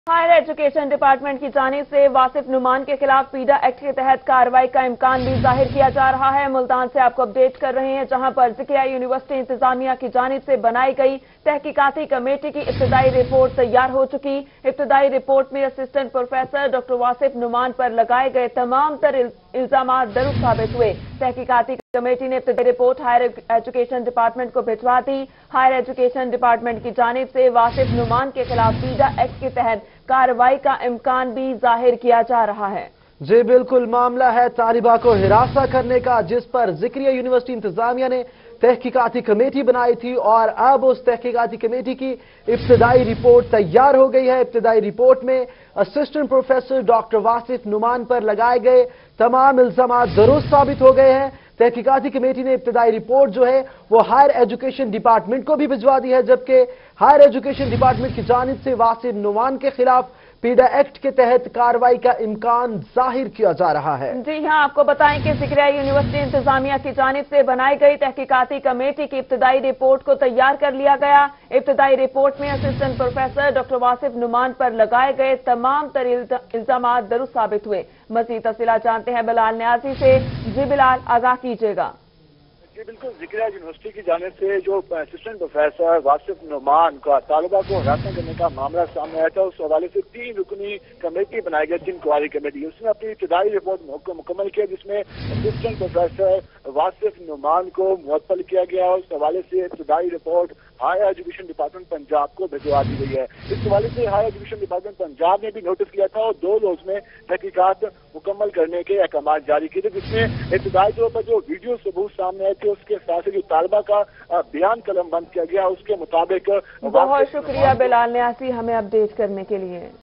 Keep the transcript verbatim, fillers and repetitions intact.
Higher education department की जानिब से वासिफ नुमान के खिलाफ पीडा एक्ट के तहत कार्रवाई का इम्कान भी जाहिर किया जा रहा है। मुल्तान से आपको अपडेट कर रहे हैं, जहां पर जिक्रिया यूनिवर्सिटी इंतजामिया की जानिब से बनाई गई तहकीकाती कमेटी की इब्तदाई रिपोर्ट तैयार हो चुकी। इब्तदाई रिपोर्ट में assistant professor doctor Wasif Noman पर लगाए गए तमाम तर इल्जामात दुरुस्त साबित हुए। तहकीकाती कमेटी ने इब्तदाई रिपोर्ट हायर एजुकेशन डिपार्टमेंट को भिजवा दी। हायर एजुकेशन डिपार्टमेंट की जानिब से वासिफ नुमान के खिलाफ पीडा एक्ट के तहत कार्रवाई का इम्कान भी जाहिर किया जा रहा है। जी बिल्कुल, मामला है तालिबा को हिरासा करने का, जिस पर जिक्रिया यूनिवर्सिटी इंतजामिया ने तहकीकाती कमेटी बनाई थी और अब उस तहकीकाती कमेटी की इब्तदाई रिपोर्ट तैयार हो गई है। इब्तदाई रिपोर्ट में assistant professor doctor Wasif Noman पर लगाए गए तमाम इल्जामात दुरुस्त साबित हो गए हैं। तहकीकाती कमेटी ने इब्तदाई रिपोर्ट जो है वो हायर एजुकेशन डिपार्टमेंट को भी भिजवा दी है, जबकि हायर एजुकेशन डिपार्टमेंट की जानिब से वासिफ नुमान के खिलाफ पीडा एक्ट के तहत कार्रवाई का इम्कान जाहिर किया जा रहा है। जी हां, आपको बताएं कि जिक्रिया यूनिवर्सिटी इंतजामिया की जानिब से बनाई गई तहकीकाती कमेटी की इब्तदाई रिपोर्ट को तैयार कर लिया गया। इब्तदाई रिपोर्ट में assistant professor doctor Wasif Noman पर लगाए गए तमाम तर इल्जामात दुरुस्त साबित हुए। मजीद तफसीलात जानते हैं बिलाल न्याजी से। जी बिलाल, आगाह कीजिएगा। जी बिल्कुल, जिक्रिया यूनिवर्सिटी की जानिब से जो असिस्टेंट प्रोफेसर वासिफ नुमान का तालिबा को हरासमेंट करने का मामला सामने आया था, उस हवाले से तीन रुकनी कमेटी बनाई गई, तीन कुआरी कमेटी। उसने अपनी इब्तदाई रिपोर्ट मुकम्मल किया, जिसमें असिस्टेंट प्रोफेसर वासिफ नुमान को मुअत्तल किया गया। उस हवाले से इब्तदाई report higher education department Punjab को भिजवा दी गई है। इस हवाले से हायर एजुकेशन डिपार्टमेंट पंजाब ने भी नोटिस किया था और दो रोज में तहकीकात मुकम्मल करने के अहकाम जारी किए थे, जिसमें इब्तदाई तौर पर जो वीडियो सबूत सामने आए थे उसके साथ जो तालिबा का बयान कलम बंद किया गया, उसके मुताबिक। बहुत शुक्रिया बिलाल न्यासी हमें अपडेट करने के लिए।